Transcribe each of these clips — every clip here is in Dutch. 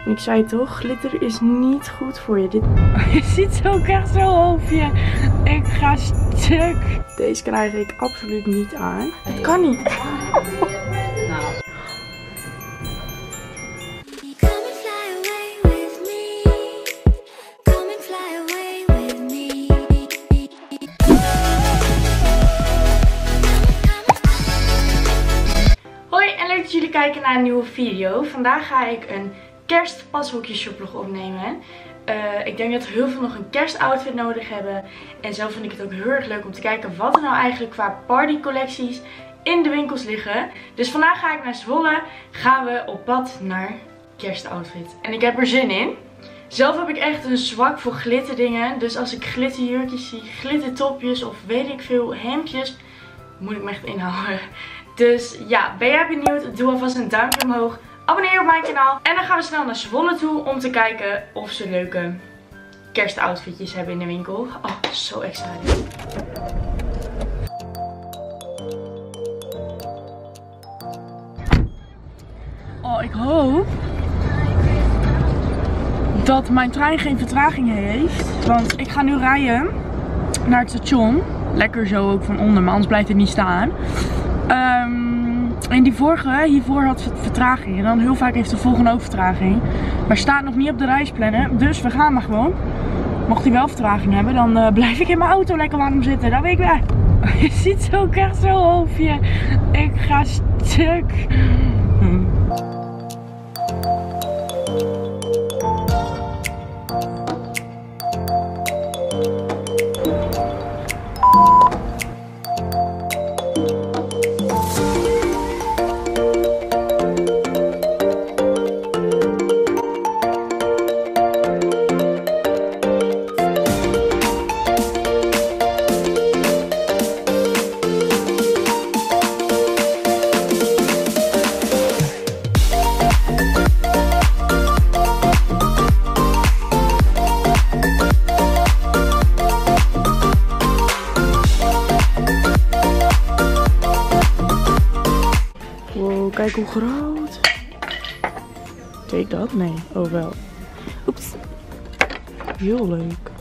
En ik zei toch, glitter is niet goed voor je. Je ziet ook echt zo'n hoofdje. Ik ga stuk. Deze krijg ik absoluut niet aan. Het kan niet. Hoi en leuk dat jullie kijken naar een nieuwe video. Vandaag ga ik een kerstpashokje shoplog opnemen. Ik denk dat heel veel nog een kerstoutfit nodig hebben. En zelf vind ik het ook heel erg leuk om te kijken wat er nou eigenlijk qua partycollecties in de winkels liggen. Dus vandaag ga ik naar Zwolle. Gaan we op pad naar kerstoutfit. En ik heb er zin in. Zelf heb ik echt een zwak voor glitterdingen. Dus als ik glitterjurkjes zie, glittertopjes of weet ik veel hemdjes, moet ik me echt inhouden. Dus ja, ben jij benieuwd? Doe alvast een duimpje omhoog. Abonneer op mijn kanaal. En dan gaan we snel naar Zwolle toe om te kijken of ze leuke kerstoutfitjes hebben in de winkel. Oh, zo excited. Oh, ik hoop dat mijn trein geen vertraging heeft. Want ik ga nu rijden naar het station. Lekker zo ook van onder, maar anders blijft het niet staan. En die vorige, hiervoor had het vertraging. En dan heel vaak heeft de volgende ook vertraging. Maar staat nog niet op de reisplannen. Dus we gaan maar gewoon. Mocht hij wel vertraging hebben, dan blijf ik in mijn auto lekker warm zitten. Dat weet ik wel. Je ziet ook echt zo'n hoofdje. Ik ga stuk. Kijk hoe groot. Kijk dat? Nee. Oh wel. Oeps. Heel leuk.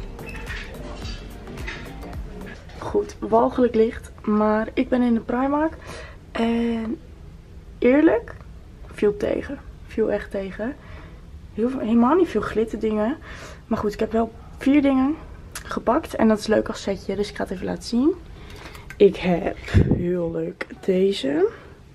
Goed, walgelijk licht. Maar ik ben in de Primark. En eerlijk, viel tegen. Viel echt tegen. Helemaal niet veel glitterdingen. Maar goed, ik heb wel 4 dingen gepakt. En dat is leuk als setje. Dus ik ga het even laten zien. Ik heb heel leuk deze.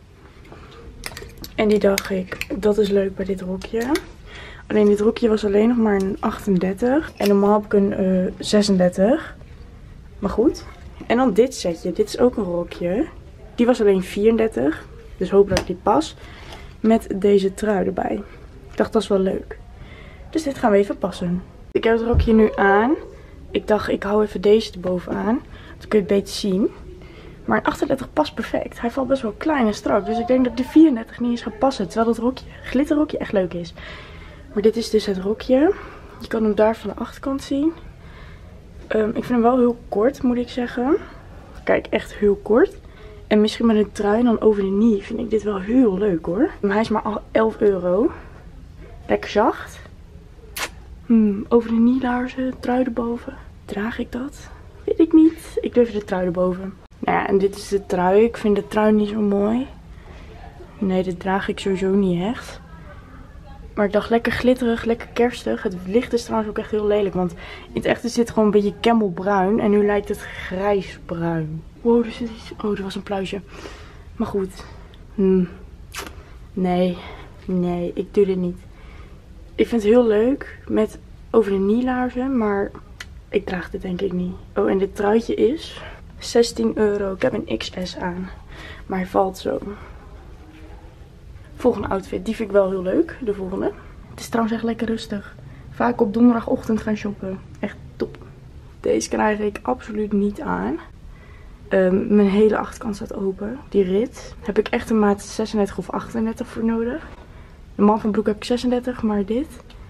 En die dacht ik, dat is leuk bij dit rokje. Alleen dit rokje was alleen nog maar een 38. En normaal heb ik een 36. Maar goed. En dan dit setje. Dit is ook een rokje. Die was alleen 34. Dus hoop dat ik die pas. Met deze trui erbij. Ik dacht, dat is wel leuk. Dus dit gaan we even passen. Ik heb het rokje nu aan. Ik dacht, ik hou even deze erbovenaan. Dan kun je het beter zien. Maar een 38 past perfect. Hij valt best wel klein en strak. Dus ik denk dat ik de 34 niet eens ga passen. Terwijl dat rokje, glitterrokje echt leuk is. Maar dit is dus het rokje. Je kan hem daar van de achterkant zien. Ik vind hem wel heel kort, moet ik zeggen. Kijk, echt heel kort. En misschien met een trui dan over de knie vind ik dit wel heel leuk hoor. Maar hij is maar al 11 euro. Lekker zacht. Over de knie laarzen, trui erboven. Draag ik dat? Weet ik niet. Ik durf de trui erboven. Nou ja, en dit is de trui. Ik vind de trui niet zo mooi. Nee, dit draag ik sowieso niet echt. Maar ik dacht lekker glitterig, lekker kerstig. Het licht is trouwens ook echt heel lelijk. Want in het echt is dit gewoon een beetje camelbruin. En nu lijkt het grijsbruin. Wow, er zit iets. Oh, er was een pluisje. Maar goed. Nee, ik doe dit niet. Ik vind het heel leuk met over de knie laarzen. Maar ik draag dit denk ik niet. Oh, en dit truitje is 16 euro. Ik heb een XS aan. Maar hij valt zo. Volgende outfit. Die vind ik wel heel leuk. De volgende. Het is trouwens echt lekker rustig. Vaak op donderdagochtend gaan shoppen. Echt top. Deze krijg ik absoluut niet aan. Mijn hele achterkant staat open. Die rit. Heb ik echt een maat 36 of 38 voor nodig. De man van broek heb ik 36. Maar dit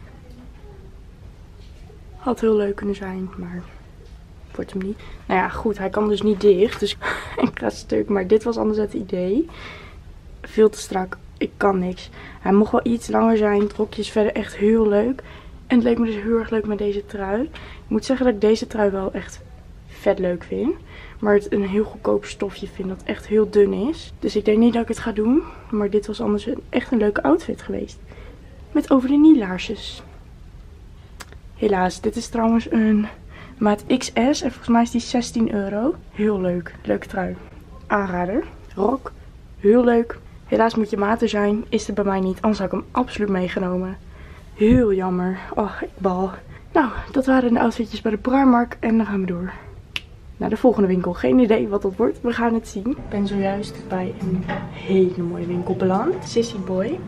had heel leuk kunnen zijn. Maar wordt hem niet. Nou ja, goed. Hij kan dus niet dicht. Dus ik ga stuk. Maar dit was anders het idee. Veel te strak Ik kan niks. Hij mocht wel iets langer zijn. Het rokje is verder echt heel leuk. En het leek me dus heel erg leuk met deze trui. Ik moet zeggen dat ik deze trui wel echt vet leuk vind. Maar het een heel goedkoop stofje vind dat echt heel dun is. Dus ik denk niet dat ik het ga doen. Maar dit was anders echt een leuke outfit geweest. Met over de knie laarsjes. Helaas, dit is trouwens een maat XS. En volgens mij is die 16 euro. Heel leuk. Leuke trui. Aanrader. Rok. Heel leuk. Helaas moet je maat er zijn. Is er bij mij niet. Anders had ik hem absoluut meegenomen. Heel jammer. Oh, ik bal. Nou, dat waren de outfitjes bij de Primark. En dan gaan we door naar de volgende winkel. Geen idee wat dat wordt. We gaan het zien. Ik ben zojuist bij een hele mooie winkel beland. Sissy Boy.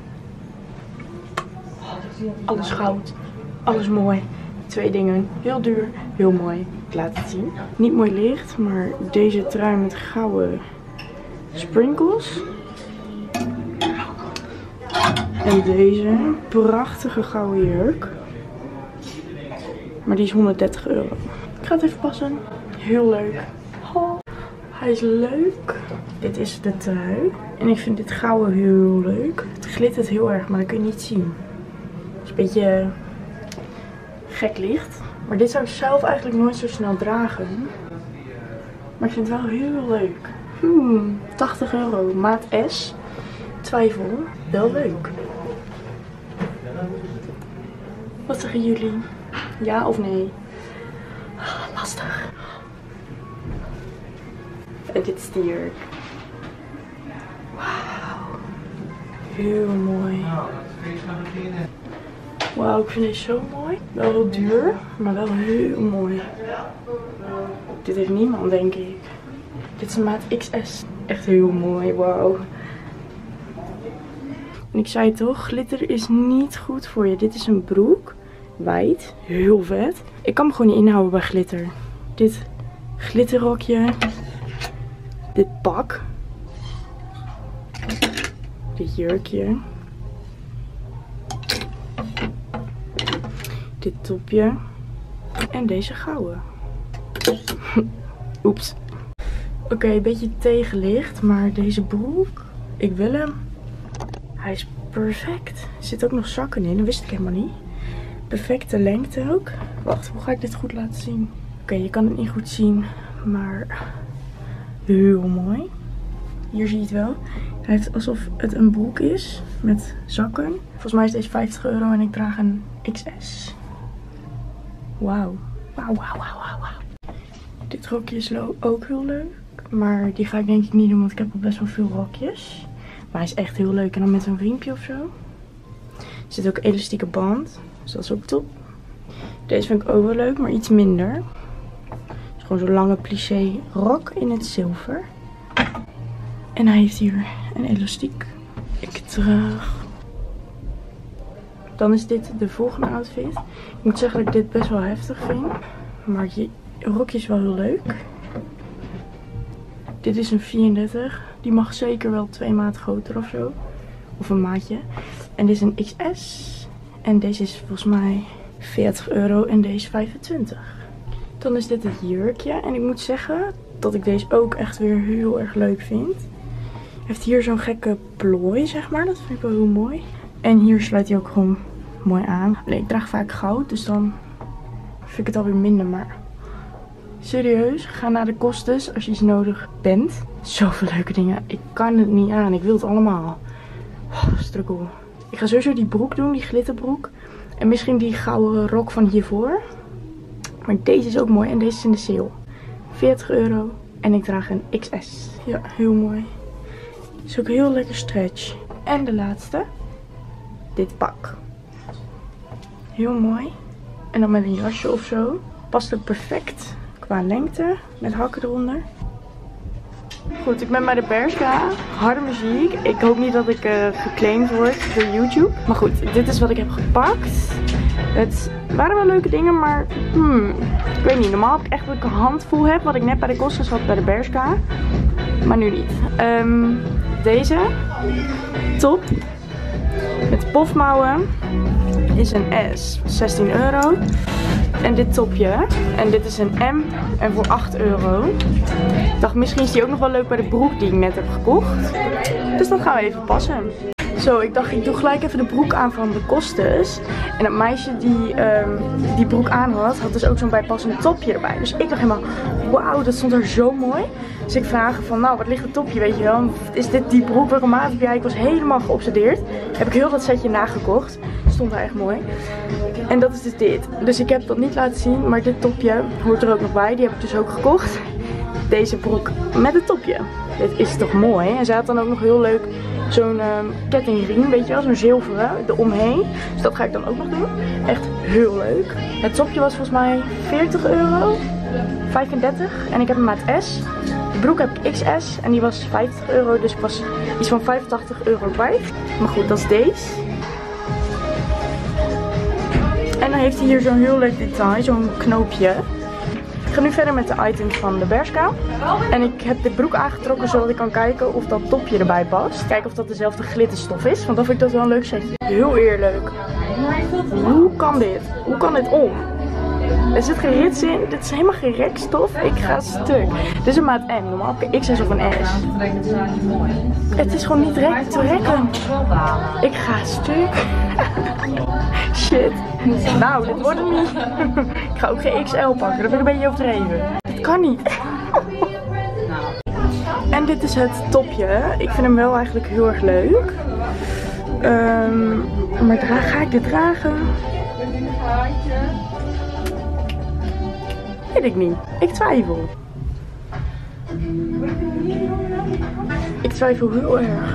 Alles goud. Alles mooi. 2 dingen. Heel duur. Heel mooi. Ik laat het zien. Niet mooi licht. Maar deze trui met gouden sprinkles. En deze prachtige gouden jurk. Maar die is 130 euro. Ik ga het even passen. Heel leuk. Oh, hij is leuk. Dit is de trui. En ik vind dit gouden heel leuk. Het glittert heel erg, maar dat kun je niet zien. Het is een beetje gek licht. Maar dit zou ik zelf eigenlijk nooit zo snel dragen. Maar ik vind het wel heel leuk. 80 euro. Maat S. Twijfel. Wel leuk. Wat zeggen jullie? Ja of nee? Lastig. En dit is de jurk. Wauw. Heel mooi. Wauw, ik vind deze zo mooi. Wel heel duur, maar wel heel mooi. Dit heeft niemand, denk ik. Dit is een maat XS. Echt heel mooi, wauw. En ik zei toch, glitter is niet goed voor je. Dit is een broek. Wijd. Heel vet. Ik kan me gewoon niet inhouden bij glitter. Dit glitterrokje. Dit pak. Dit jurkje. Dit topje. En deze gouden. Oeps. Oké, een beetje tegenlicht. Maar deze broek. Ik wil hem. Hij is perfect. Er zitten ook nog zakken in. Dat wist ik helemaal niet. Perfecte lengte ook. Wacht, hoe ga ik dit goed laten zien? Oké, je kan het niet goed zien. Maar heel mooi. Hier zie je het wel. Hij heeft alsof het een broek is. Met zakken. Volgens mij is deze 50 euro en ik draag een XS. Wauw. Wauw, wauw, wauw, wauw. Dit rokje is ook heel leuk. Maar die ga ik denk ik niet doen, want ik heb al best wel veel rokjes. Maar hij is echt heel leuk. En dan met een riempje of zo. Er zit ook elastieke band. Dus dat is ook top. Deze vind ik ook wel leuk, maar iets minder. Het is gewoon zo'n lange plissé rok in het zilver. En hij heeft hier een elastiek. Ik terug. Dan is dit de volgende outfit. Ik moet zeggen dat ik dit best wel heftig vind. Maar je rokje is wel heel leuk. Dit is een 34. Die mag zeker wel 2 maat groter of zo. Of een maatje. En dit is een XS. En deze is volgens mij 40 euro en deze 25. Dan is dit het jurkje. En ik moet zeggen dat ik deze ook echt weer heel erg leuk vind. Hij heeft hier zo'n gekke plooi, zeg maar. Dat vind ik wel heel mooi. En hier sluit hij ook gewoon mooi aan. Nee, ik draag vaak goud, dus dan vind ik het alweer minder. Maar serieus, ga naar de Kostes als je iets nodig bent. Zoveel leuke dingen. Ik kan het niet aan. Ik wil het allemaal. Struggle. Ik ga sowieso die broek doen, die glitterbroek. En misschien die gouden rok van hiervoor. Maar deze is ook mooi en deze is in de sale. 40 euro en ik draag een XS. Ja, heel mooi. Is ook heel lekker stretch. En de laatste. Dit pak. Heel mooi. En dan met een jasje of zo. Past ook perfect qua lengte. Met hakken eronder. Goed, ik ben bij de Bershka. Harde muziek. Ik hoop niet dat ik geclaimd word door YouTube. Maar goed, dit is wat ik heb gepakt. Het waren wel leuke dingen, maar ik weet niet. Normaal heb ik echt dat ik een handvol heb. Wat ik net bij de Kostas had bij de Bershka. Maar nu niet. Deze top met pofmouwen is een S. 16 euro. En dit topje. En dit is een M. En voor 8 euro. Ik dacht, misschien is die ook nog wel leuk bij de broek die ik net heb gekocht. Dus dat gaan we even passen. Zo, ik dacht ik doe gelijk even de broek aan van de Kostes. En het meisje die die broek aan had dus ook zo'n bijpassend topje erbij. Dus ik dacht helemaal, wauw, dat stond er zo mooi. Dus ik vraag van, nou, wat ligt het topje, weet je wel? Is dit die broek? Welke maat heb jij? Ik was helemaal geobsedeerd. Heb ik heel dat setje nagekocht. Stond daar echt mooi. En dat is dus dit. Dus ik heb dat niet laten zien, maar dit topje hoort er ook nog bij. Die heb ik dus ook gekocht. Deze broek met het topje. Dit is toch mooi? En ze had dan ook nog heel leuk zo'n kettingriem, weet je wel, zo'n zilveren eromheen. Dus dat ga ik dan ook nog doen. Echt heel leuk. Het topje was volgens mij 40 euro. 35 en ik heb een maat S. De broek heb ik XS en die was 50 euro, dus ik was iets van 85 euro kwijt. Maar goed, dat is deze. En dan heeft hij hier zo'n heel leuk detail, zo'n knoopje. Ik ga nu verder met de items van de Bershka. En ik heb de broek aangetrokken zodat ik kan kijken of dat topje erbij past. Kijken of dat dezelfde glitterstof is, want dan vind ik dat wel een leuk setje. Heel eerlijk. Hoe kan dit? Hoe kan dit om? Er zit geen rits in. Dit is helemaal geen rekstof. Ik ga stuk. Dit is een maat M. Normaal heb ik XS of een S. Het is gewoon niet te rekken. Ik ga stuk. Shit. Nou, dit wordt hem niet. Ik ga ook geen XL pakken. Dat vind ik een beetje overdreven. Het kan niet. En dit is het topje. Ik vind hem wel eigenlijk heel erg leuk. Maar ga ik dit dragen? Weet ik niet. Ik twijfel. Ik twijfel heel erg.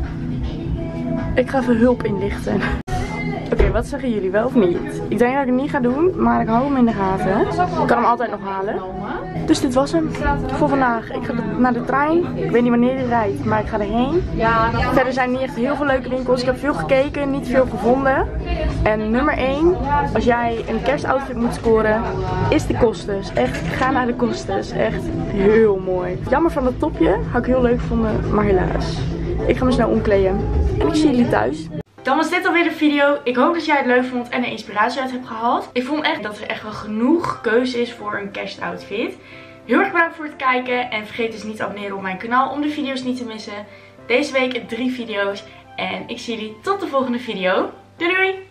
Ik ga even hulp inlichten. Oké, wat zeggen jullie, wel of niet? Ik denk dat ik het niet ga doen, maar ik hou hem in de gaten. Ik kan hem altijd nog halen. Dus dit was hem voor vandaag. Ik ga naar de trein. Ik weet niet wanneer die rijdt, maar ik ga erheen. Verder zijn niet echt heel veel leuke winkels. Ik heb veel gekeken, niet veel gevonden. En nummer 1, als jij een kerstoutfit moet scoren, is de Kostes. Echt, ga naar de Kostes. Echt heel mooi. Jammer van dat topje, had ik heel leuk gevonden, maar helaas. Ik ga me snel omkleden. En ik zie jullie thuis. Dan was dit alweer de video. Ik hoop dat jij het leuk vond en er inspiratie uit hebt gehaald. Ik vond echt dat er echt wel genoeg keuze is voor een kerstoutfit. Heel erg bedankt voor het kijken. En vergeet dus niet te abonneren op mijn kanaal om de video's niet te missen. Deze week 3 video's. En ik zie jullie tot de volgende video. Doei doei!